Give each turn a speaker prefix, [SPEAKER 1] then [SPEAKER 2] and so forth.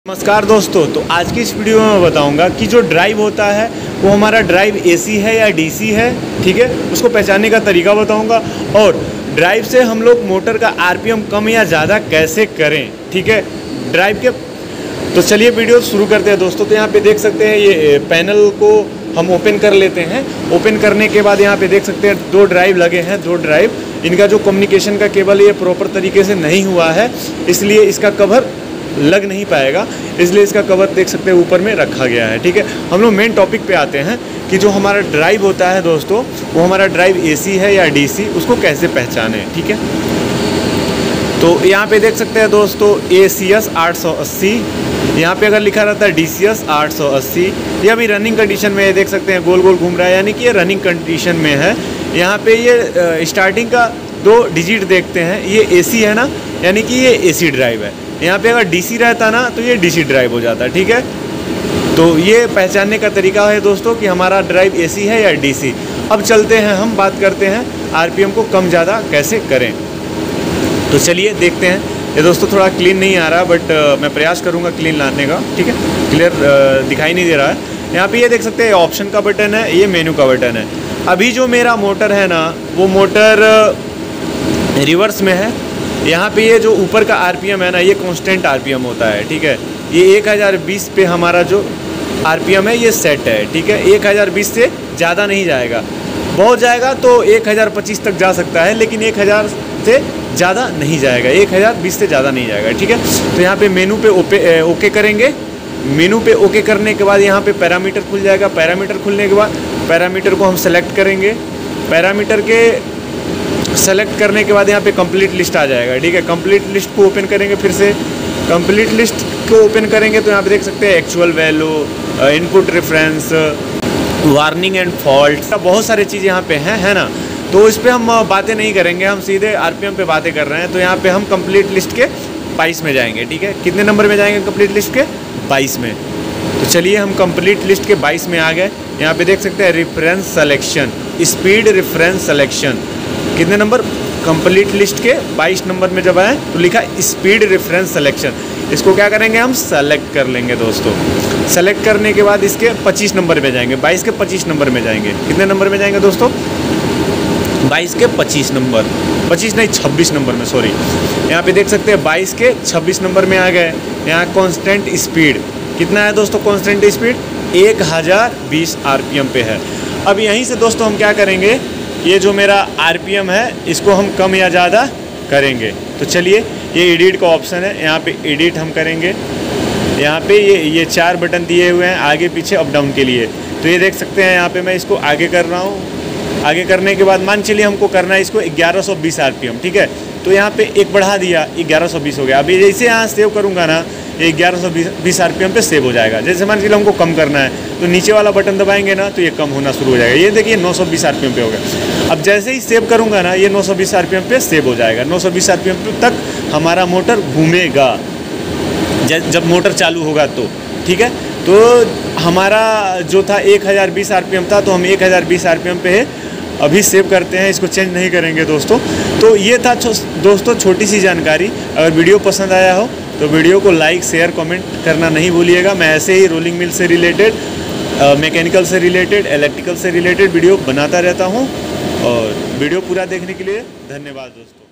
[SPEAKER 1] नमस्कार दोस्तों, तो आज की इस वीडियो में मैं बताऊंगा कि जो ड्राइव होता है वो हमारा ड्राइव एसी है या डीसी है। ठीक है, उसको पहचानने का तरीका बताऊंगा और ड्राइव से हम लोग मोटर का आरपीएम कम या ज़्यादा कैसे करें। ठीक है, ड्राइव के तो चलिए वीडियो शुरू करते हैं दोस्तों। तो यहाँ पे देख सकते हैं ये पैनल को हम ओपन कर लेते हैं। ओपन करने के बाद यहाँ पे देख सकते हैं दो ड्राइव लगे हैं। दो ड्राइव, इनका जो कम्युनिकेशन का केबल है ये प्रॉपर तरीके से नहीं हुआ है, इसलिए इसका कवर लग नहीं पाएगा, इसलिए इसका कवर देख सकते हैं ऊपर में रखा गया है। ठीक है, हम लोग मेन टॉपिक पे आते हैं कि जो हमारा ड्राइव होता है दोस्तों, वो हमारा ड्राइव एसी है या डीसी, उसको कैसे पहचानें। ठीक है, तो यहाँ पे देख सकते हैं दोस्तों ACS 880, यहाँ पे अगर लिखा रहता है DCS 880, ये अभी रनिंग कंडीशन में है। देख सकते हैं गोल गोल घूम रहा है, यानी कि ये रनिंग कंडीशन में है। यहाँ पे ये स्टार्टिंग का 2 डिजिट देखते हैं, ये AC है ना, यानी कि ये AC ड्राइव है। यहाँ पे अगर DC रहता ना तो ये DC ड्राइव हो जाता। ठीक है, तो ये पहचानने का तरीका है दोस्तों कि हमारा ड्राइव AC है या DC। अब चलते हैं, हम बात करते हैं आरपीएम को कम ज़्यादा कैसे करें। तो चलिए देखते हैं। ये दोस्तों थोड़ा क्लीन नहीं आ रहा, बट मैं प्रयास करूँगा क्लीन लाने का। ठीक है, क्लियर दिखाई नहीं दे रहा है। यहाँ पे ये देख सकते हैं ऑप्शन का बटन है, ये मेनू का बटन है। अभी जो मेरा मोटर है ना, वो मोटर रिवर्स में है। यहाँ पे ये जो ऊपर का आरपीएम है ना, ये कांस्टेंट आरपीएम होता है। ठीक है, ये 1020 पे हमारा जो आरपीएम है ये सेट है। ठीक है, 1020 से ज़्यादा नहीं जाएगा, बहुत जाएगा तो 1025 तक जा सकता है, लेकिन 1000 से ज़्यादा नहीं जाएगा, 1020 से ज़्यादा नहीं जाएगा। ठीक है, तो यहाँ पे मेनू पे ओके करेंगे। मेनू पे ओके करने के बाद यहाँ पे पैरामीटर खुल जाएगा। पैरामीटर खुलने के बाद पैरामीटर को हम सेलेक्ट करेंगे। पैरामीटर के सेलेक्ट करने के बाद यहाँ पे कंप्लीट लिस्ट आ जाएगा। ठीक है, कंप्लीट लिस्ट को ओपन करेंगे। फिर से कंप्लीट लिस्ट को ओपन करेंगे तो यहाँ पे देख सकते हैं actual value, input reference, warning and fault, बहुत सारी चीज़ यहाँ पे हैं, है ना। तो इस पर हम बातें नहीं करेंगे, हम सीधे आरपीएम पे बातें कर रहे हैं। तो यहाँ पे हम कंप्लीट लिस्ट के 22 में जाएंगे। ठीक है, कितने नंबर में जाएंगे कंप्लीट लिस्ट के? 22 में। तो चलिए हम कंप्लीट लिस्ट के 22 में आ गए। यहाँ पे देख सकते हैं reference selection, speed reference selection, कितने नंबर? कंप्लीट लिस्ट के 22 नंबर में जब आए तो लिखा स्पीड रेफरेंस सिलेक्शन। इसको क्या करेंगे, हम सेलेक्ट कर लेंगे दोस्तों। सेलेक्ट करने के बाद इसके 25 नंबर में जाएंगे, 22 के 25 नंबर में जाएंगे। कितने नंबर में जाएंगे दोस्तों? 22 के 25 नंबर, 25 नहीं 26 नंबर में, सॉरी। यहाँ पे देख सकते हैं 22 के 26 नंबर में आ गए। यहाँ कॉन्स्टेंट स्पीड कितना है दोस्तों? कॉन्स्टेंट स्पीड 1020 आरपीएम पे है। अब यहीं से दोस्तों हम क्या करेंगे, ये जो मेरा आरपीएम है इसको हम कम या ज़्यादा करेंगे। तो चलिए, ये एडिट का ऑप्शन है, यहाँ पे एडिट हम करेंगे। यहाँ पे ये 4 बटन दिए हुए हैं, आगे पीछे अप डाउन के लिए। तो ये देख सकते हैं, यहाँ पे मैं इसको आगे कर रहा हूँ। आगे करने के बाद मान चलिए हमको करना है इसको 1120 आरपीएम। ठीक है, तो यहाँ पे एक बढ़ा दिया, 1120 हो गया। अभी जैसे यहाँ सेव करूँगा ना, ये 1120 आरपीएम पे सेव हो जाएगा। जैसे मान लीजिए हमको कम करना है तो नीचे वाला बटन दबाएंगे ना तो ये कम होना शुरू हो जाएगा। ये देखिए 920 आरपीएम पे हो गया। अब जैसे ही सेव करूँगा ना, ये 920 आरपीएम पे सेव हो जाएगा। 920 आरपीएम तक हमारा मोटर घूमेगा जब मोटर चालू होगा तो। ठीक है, तो हमारा जो था 1020 आरपीएम था, तो हम 1020 आरपीएम पे है। अभी सेव करते हैं, इसको चेंज नहीं करेंगे दोस्तों। तो ये था दोस्तों छोटी सी जानकारी। अगर वीडियो पसंद आया हो तो वीडियो को लाइक, शेयर, कमेंट करना नहीं भूलिएगा। मैं ऐसे ही रोलिंग मिल से रिलेटेड, मैकेनिकल से रिलेटेड, इलेक्ट्रिकल से रिलेटेड वीडियो बनाता रहता हूँ। और वीडियो पूरा देखने के लिए धन्यवाद दोस्तों।